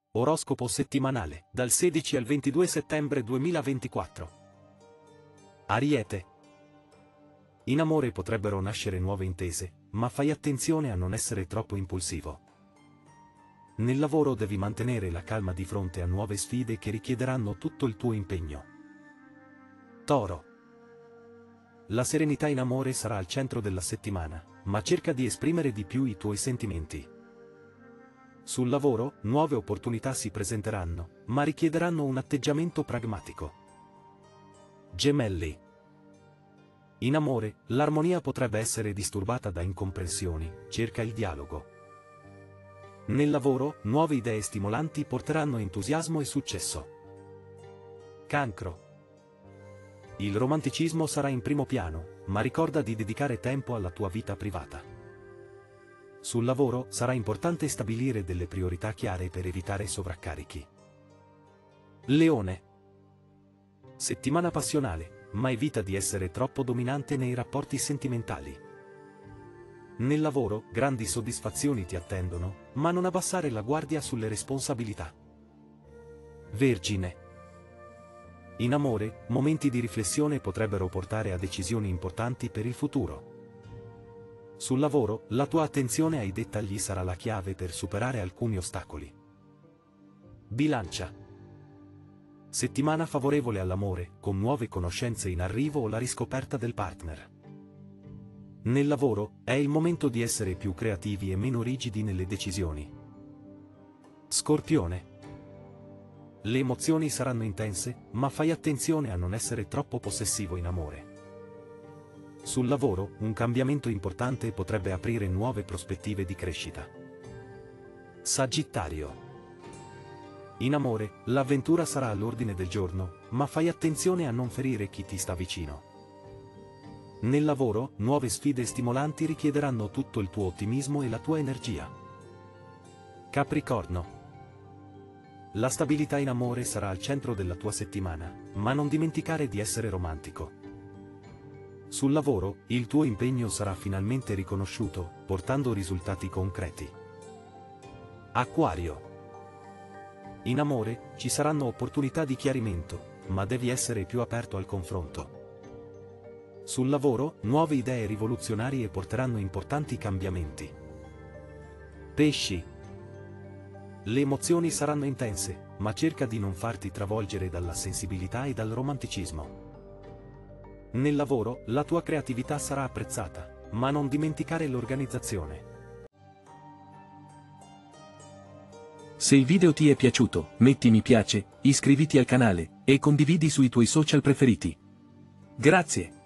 Oroscopo settimanale, dal 16 al 22 settembre 2024. Ariete. In amore potrebbero nascere nuove intese, ma fai attenzione a non essere troppo impulsivo. Nel lavoro devi mantenere la calma di fronte a nuove sfide che richiederanno tutto il tuo impegno. Toro. La serenità in amore sarà al centro della settimana, ma cerca di esprimere di più i tuoi sentimenti. Sul lavoro, nuove opportunità si presenteranno, ma richiederanno un atteggiamento pragmatico. Gemelli. In amore, l'armonia potrebbe essere disturbata da incomprensioni, cerca il dialogo. Nel lavoro, nuove idee stimolanti porteranno entusiasmo e successo. Cancro. Il romanticismo sarà in primo piano, ma ricorda di dedicare tempo alla tua vita privata. Sul lavoro, sarà importante stabilire delle priorità chiare per evitare sovraccarichi. Leone. Settimana passionale, ma evita di essere troppo dominante nei rapporti sentimentali. Nel lavoro, grandi soddisfazioni ti attendono, ma non abbassare la guardia sulle responsabilità. Vergine. In amore, momenti di riflessione potrebbero portare a decisioni importanti per il futuro. Sul lavoro, la tua attenzione ai dettagli sarà la chiave per superare alcuni ostacoli. Bilancia. Settimana favorevole all'amore, con nuove conoscenze in arrivo o la riscoperta del partner. Nel lavoro, è il momento di essere più creativi e meno rigidi nelle decisioni. Scorpione. Le emozioni saranno intense, ma fai attenzione a non essere troppo possessivo in amore. Sul lavoro, un cambiamento importante potrebbe aprire nuove prospettive di crescita. Sagittario. In amore, l'avventura sarà all'ordine del giorno, ma fai attenzione a non ferire chi ti sta vicino. Nel lavoro, nuove sfide stimolanti richiederanno tutto il tuo ottimismo e la tua energia. Capricorno. La stabilità in amore sarà al centro della tua settimana, ma non dimenticare di essere romantico. Sul lavoro, il tuo impegno sarà finalmente riconosciuto, portando risultati concreti. Acquario. In amore, ci saranno opportunità di chiarimento, ma devi essere più aperto al confronto. Sul lavoro, nuove idee rivoluzionarie porteranno importanti cambiamenti. Pesci. Le emozioni saranno intense, ma cerca di non farti travolgere dalla sensibilità e dal romanticismo. Nel lavoro, la tua creatività sarà apprezzata, ma non dimenticare l'organizzazione. Se il video ti è piaciuto, metti mi piace, iscriviti al canale, e condividi sui tuoi social preferiti. Grazie!